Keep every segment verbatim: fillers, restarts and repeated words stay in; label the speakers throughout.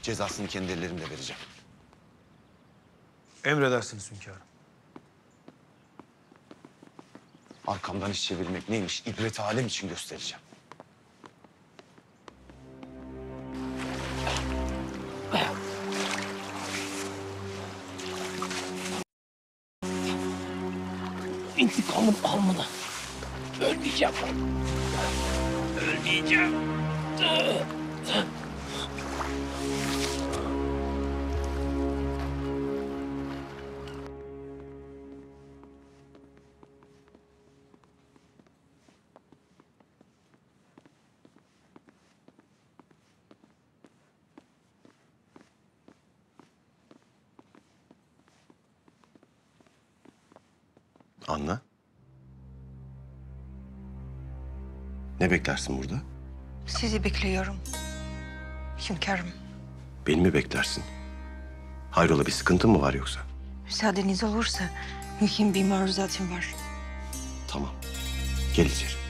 Speaker 1: Cezasını kendi ellerimle vereceğim.
Speaker 2: Emredersiniz hünkârım.
Speaker 1: Arkamdan iş çevirmek neymiş ibret alem için göstereceğim.
Speaker 3: İntikamım almadan ölmeyeceğim. Ölmeyeceğim.
Speaker 1: Anla. Ne beklersin burada?
Speaker 4: Sizi bekliyorum. Hünkârım,
Speaker 1: Beni mi beklersin? Hayrola bir sıkıntın mı var yoksa?
Speaker 4: müsaadeniz olursa mühim bir maruzatım var.
Speaker 1: Tamam. Gel içeri.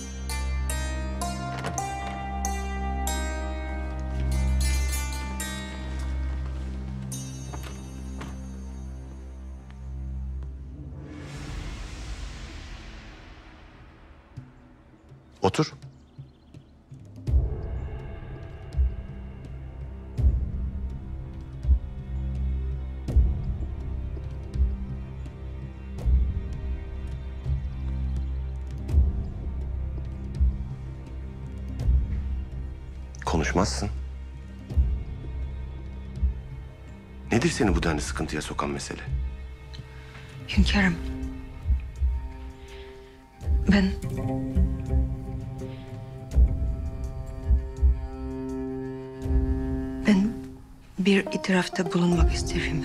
Speaker 1: Otur. Konuşmazsın. Nedir seni bu denli sıkıntıya sokan mesele?
Speaker 4: Hünkârım, ben... Ben bir itirafta bulunmak isterim.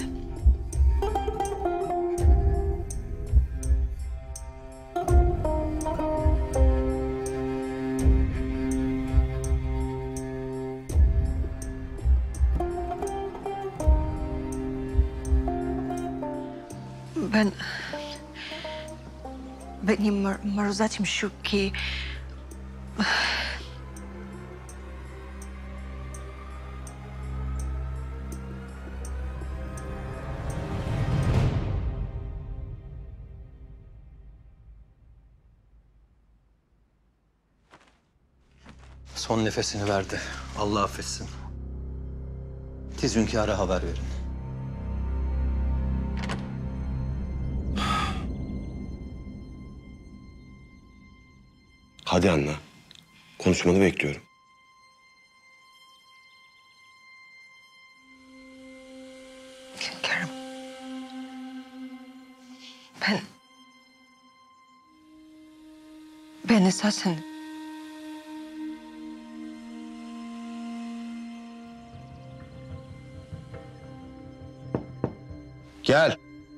Speaker 4: Ben... Benim mar maruzatım şu ki...
Speaker 5: Son nefesini verdi. Allah affetsin. Tiz hünkâra haber verin.
Speaker 1: Hadi Anna. Konuşmanı bekliyorum.
Speaker 4: Hünkârım, ben... Ben esasen...
Speaker 1: Gel.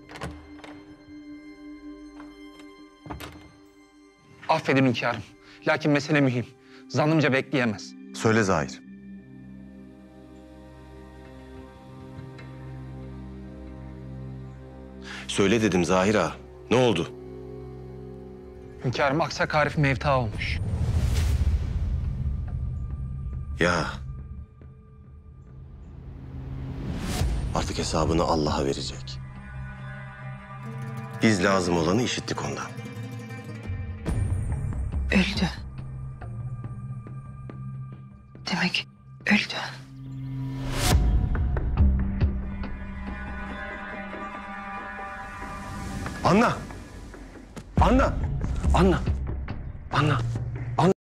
Speaker 6: Affedin hünkârım. Lakin mesele mühim. Zannımca bekleyemez.
Speaker 1: Söyle Zahir. Söyle dedim Zahir ağa. Ne oldu?
Speaker 6: Hünkârım aksak Arif mevta olmuş.
Speaker 1: Ya. Artık hesabını Allah'a verecek. Biz lazım olanı işittik ondan.
Speaker 4: Öldü. Demek öldü.
Speaker 1: Anna! Anna! Anna! Anna!